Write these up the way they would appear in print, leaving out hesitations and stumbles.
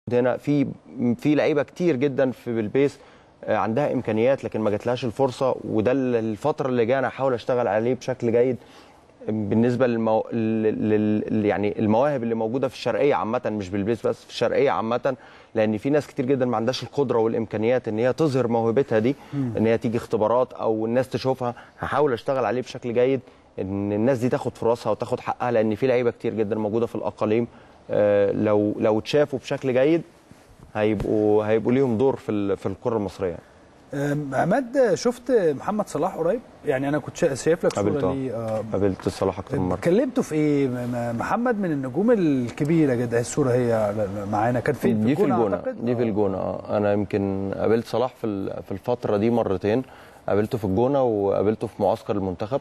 هنا في لعيبه كتير جدا في بالبيس عندها امكانيات لكن ما جاتلهاش الفرصه، وده الفتره اللي جايه انا هحاول اشتغل عليه بشكل جيد بالنسبه يعني المواهب اللي موجوده في الشرقيه عامه، مش بالبيس بس، في الشرقيه عامه، لان في ناس كتير جدا ما عندهاش القدره والامكانيات ان هي تظهر موهبتها دي، ان هي تيجي اختبارات او الناس تشوفها. هحاول اشتغل عليه بشكل جيد ان الناس دي تاخد فرصها وتاخد حقها، لان في لعيبه كتير جدا موجوده في الاقاليم لو اتشافوا بشكل جيد هيبقوا ليهم دور في الكره المصريه. عماد، شفت محمد صلاح قريب؟ يعني انا كنت شايف لك صوره ليه. قابلت صلاح اكتر من مره. كلمته في ايه؟ محمد من النجوم الكبيره جدا. الصوره هي معانا كان فين؟ دي في الجونه اعتقد. دي في الجونه. انا يمكن قابلت صلاح في الفتره دي مرتين. قابلته في الجونه وقابلته في معسكر المنتخب.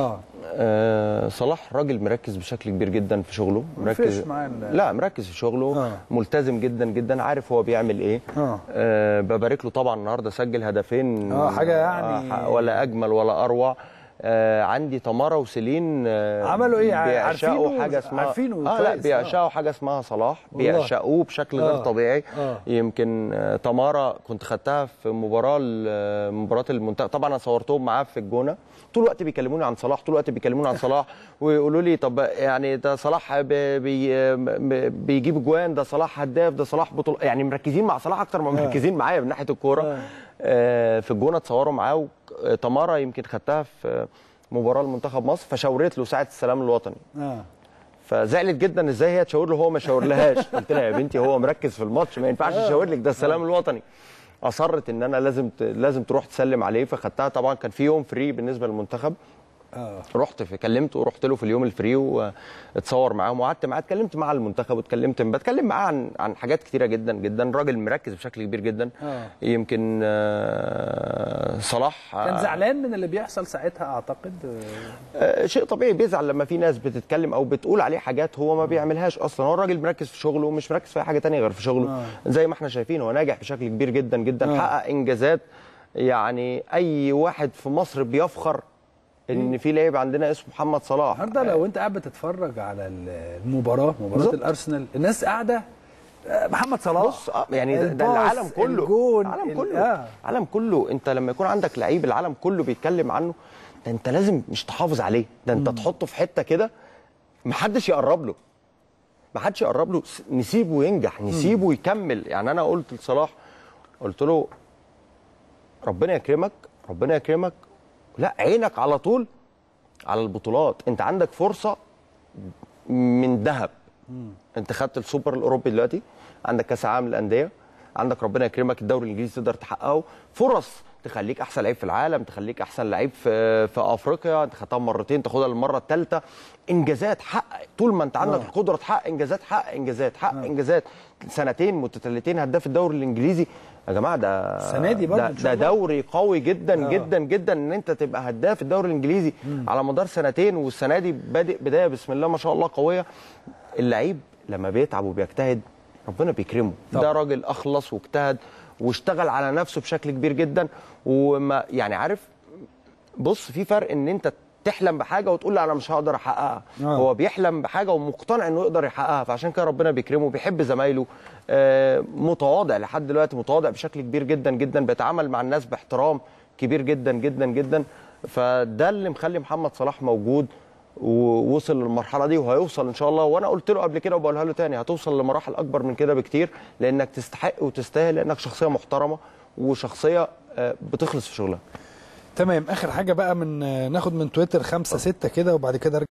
صلاح راجل مركز بشكل كبير جدا في شغله، مركز مركز في شغله. ملتزم جدا جدا، عارف هو بيعمل ايه. ببارك له طبعا، النهارده سجل هدفين حاجه يعني ولا اجمل ولا اروع. عندي تمارا وسيلين عملوا ايه؟ بيعشقوا حاجه اسمها لا بيعشقوا حاجه اسمها صلاح، بيعشقوه بشكل غير طبيعي. يمكن تمارا كنت خدتها في مباراه المنتخب، طبعا انا صورتهم معاه في الجونه، طول الوقت بيكلموني عن صلاح، طول الوقت بيكلموني عن صلاح ويقولوا لي طب يعني ده صلاح بيجيب جوان، ده صلاح هداف، ده صلاح بطل، يعني مركزين مع صلاح اكتر ما مركزين معايا من ناحيه الكوره. في الجونه اتصوروا معاه. تمارا يمكن خدتها في مباراه لمنتخب مصر، فشاورت له ساعه السلام الوطني. فزعلت جدا ازاي هي تشاور له هو ما شاورلهاش. قلت لها يا بنتي هو مركز في الماتش، ما ينفعش يشاور لك، ده السلام الوطني. اصرت ان انا لازم تروح تسلم عليه، فخدتها. طبعا كان في يوم فري بالنسبه للمنتخب. رحت كلمته ورحت له في اليوم الفري واتصور معاهم وقعدت معاه، اتكلمت مع المنتخب بتكلم معاه عن حاجات كتيره جدا جدا. راجل مركز بشكل كبير جدا. يمكن صلاح كان زعلان من اللي بيحصل ساعتها اعتقد. شيء طبيعي، بيزعل لما في ناس بتتكلم او بتقول عليه حاجات هو ما بيعملهاش اصلا. هو الراجل مركز في شغله ومش مركز في حاجه ثانيه غير في شغله. زي ما احنا شايفين هو ناجح بشكل كبير جدا جدا. حقق انجازات، يعني اي واحد في مصر بيفخر ان في لاعب عندنا اسمه محمد صلاح. النهارده لو انت قاعد بتتفرج على مباراه الارسنال، الناس قاعده محمد صلاح. بص يعني ده العالم كله، العالم كله. انت لما يكون عندك لعيب العالم كله بيتكلم عنه، ده انت لازم مش تحافظ عليه، ده انت تحطه في حته كده محدش يقرب له، نسيبه ينجح، نسيبه يكمل. يعني انا قلت لصلاح، قلت له ربنا يكرمك، لا عينك على طول على البطولات. انت عندك فرصه من ذهب. انت خدت السوبر الاوروبي دلوقتي، عندك كاس العالم للانديه، عندك ربنا يكرمك الدوري الانجليزي تقدر تحققه، فرص تخليك احسن لعيب في العالم، تخليك احسن لعيب في افريقيا. انت خدتها مرتين، تاخدها للمره الثالثه. انجازات حقق طول ما انت عندك القدره تحقق انجازات. حقق انجازات سنتين متتاليتين هداف الدوري الانجليزي. يا جماعه ده السنه دي برضه ده دوري قوي جدا جدا جدا ان انت تبقى هداف الدوري الانجليزي على مدار سنتين، والسنه دي بادئ بدايه بسم الله ما شاء الله قويه. اللعيب لما بيتعب وبيجتهد ربنا بيكرمه. ده راجل اخلص واجتهد واشتغل على نفسه بشكل كبير جدا. وما يعني عارف، بص في فرق ان انت تحلم بحاجه وتقول لا انا مش هقدر احققها. هو بيحلم بحاجه ومقتنع انه يقدر يحققها، فعشان كده ربنا بيكرمه. بيحب زمايله، متواضع لحد دلوقتي، متواضع بشكل كبير جدا جدا، بيتعامل مع الناس باحترام كبير جدا جدا جدا. فده اللي مخلي محمد صلاح موجود ووصل للمرحله دي، وهيوصل ان شاء الله. وانا قلت له قبل كده وبقولها له تاني، هتوصل لمراحل اكبر من كده بكتير، لانك تستحق وتستاهل، لانك شخصيه محترمه وشخصيه بتخلص في شغلها. تمام. اخر حاجه بقى، ناخد من تويتر 5 6 كده وبعد كده